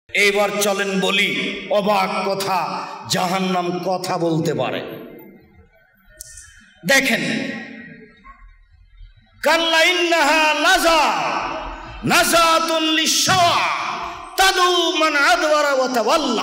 এইবার চলেন বলি অবাক কথা, জাহান্নাম কথা বলতে পারে। দেখেন, কাল্লা ইন্নাহা লাযা নাযাতুন লিশ-শাওয়া তাদু মান আদওয়ারা ওয়া তাওয়াল্লা।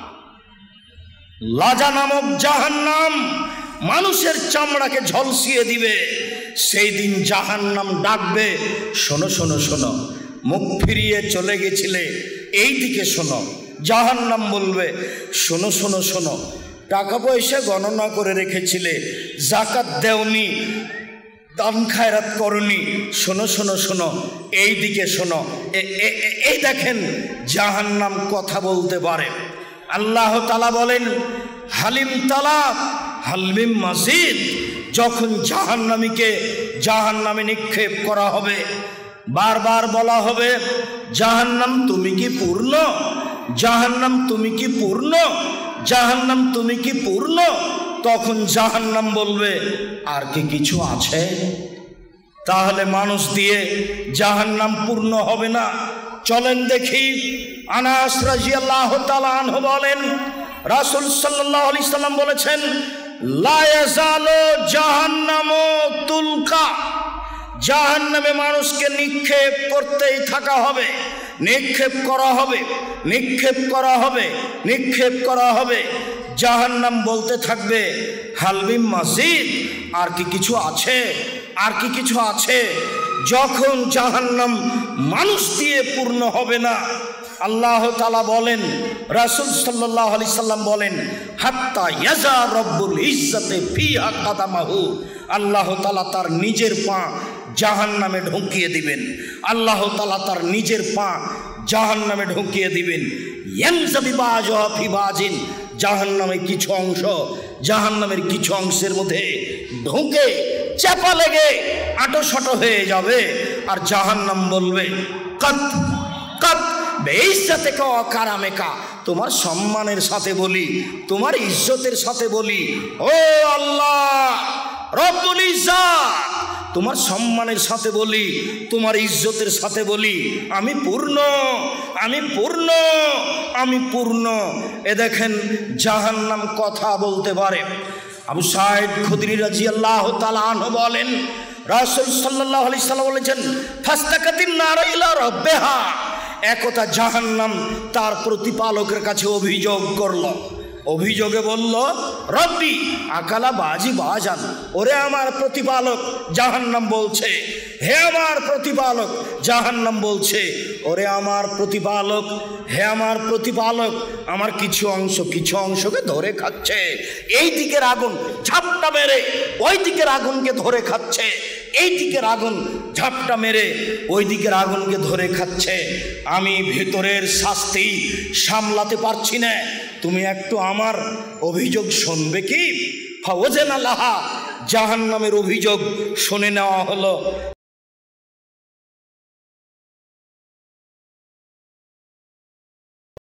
লাজা নামক জাহান্নাম মানুষের চামড়াকে ঝলসিয়ে দিবে। সেই দিন জাহান্নাম ডাকবে, শোনো শোনো শোনো, মুখ ফিরিয়ে চলে গেছিলে, এই দিকে শোনো। জাহান্নাম বলবে, শোনো শোনো শোনো, টাকা পয়সা গণনা করে রেখেছিলে, যাকাত দেওনি, দান খায়রাত করনি, শোনো শোনো শোনো, এই দিকে শোনো। এই দেখেন, জাহান্নাম কথা বলতে পারে। আল্লাহ তাআলা বলেন, হালিম তালা হালমিম মাজিদ। যখন জাহান্নামীকে জাহান্নামে নিক্ষেপ করা হবে, বারবার বলা হবে, জাহান্নাম তুমি কি পূর্ণ, জাহান্নাম তুমি কি পূর্ণ, জাহান্নাম তুমি কি পূর্ণ। তখন জাহান্নাম বলবে, আর কি কিছু আছে? তাহলে মানুষ দিয়ে জাহান্নাম পূর্ণ হবে না। চলেন দেখি, আনাস রাদিয়াল্লাহু তাআলা আনহু বলেন, রাসূল সাল্লাল্লাহু আলাইহি সাল্লাম বলেছেন, লা ইয়াজালু জাহান্নামু তুলকা। জাহান্নামে মানুষকে নিক্ষেপ করতেই থাকা হবে, নিক্ষেপ করা হবে, নিক্ষেপ করা হবে, নিক্ষেপ করা হবে। জাহান্নাম বলতে থাকবে, হালমিম মাজিদ, আর কি কিছু আছে, আর কি কিছু আছে। যখন জাহান্নাম মানুষ দিয়ে পূর্ণ হবে না, আল্লাহ তাআলা বলেন, রাসূল সাল্লাল্লাহু আলাইহি সাল্লাম বলেন, হাত্তা ইয়াজা রব্বুল ইজ্জাতে ফিহা কাদামাহু। আল্লাহ তাআলা তার নিজের পা জাহান্নামে ঢুকিয়ে দিবেন। আল্লাহ তাআলা তার নিজের পা জাহান্নামে ঢুকিয়ে দিবেন। ইয়ানজাবি বাজুহা ফি বাজিন। জাহান্নামের কিছু অংশ জাহান্নামের কিছু অংশের মধ্যে ঢুকে চাপা লেগে আঁটো হয়ে যাবে। আর জাহান্নাম বলবে, কত কত বেইজ্জতে কা কারামেকা। তোমার সম্মানের সাথে বলি, তোমার ইজ্জতের সাথে বলি, ও আল্লাহ রব্বুল ইজ্জাত, তোমার সম্মানের সাথে বলি, তোমার ইজ্জতের সাথে বলি, আমি পূর্ণ, আমি পূর্ণ, আমি পূর্ণ। এ দেখেন, জাহান্নাম কথা বলতে পারে। আবু সাঈদ খুদরি রাদিয়াল্লাহু তাআলা আনহু বলেন, রাসূল সাল্লাল্লাহু আলাইহি সাল্লাম বলেছেন, ফাস্তাকাতিন নার ইলা রাব্বিহা। একতা জাহান্নাম তার প্রতিপালকের কাছে অভিযোগ করল। অভিযোগে বলল, রব্বি আকালা বাজি বাজান। ওরে আমার প্রতিপালক, জাহান্নাম বলছে, হে আমার প্রতিপালক, জাহান্নাম বলছে, ওরে আমার প্রতিপালক, হে আমার প্রতিপালক, আমার কিছু অংশকে ধরে খাচ্ছে। এই দিকের আগুন ঝাপটা মেরে ওই দিকের আগুনকে ধরে খাচ্ছে, এই দিকের আগুন ঝাপটা মেরে ওই দিকের আগুনকে ধরে খাচ্ছে। আমি ভেতরের শাস্তি সামলাতে পারছি না, তুমি একটু আমার অভিযোগ শুনবে কি? ফাওয়াজানা লাহা, জাহান্নামের অভিযোগ শুনে নেওয়া হলো।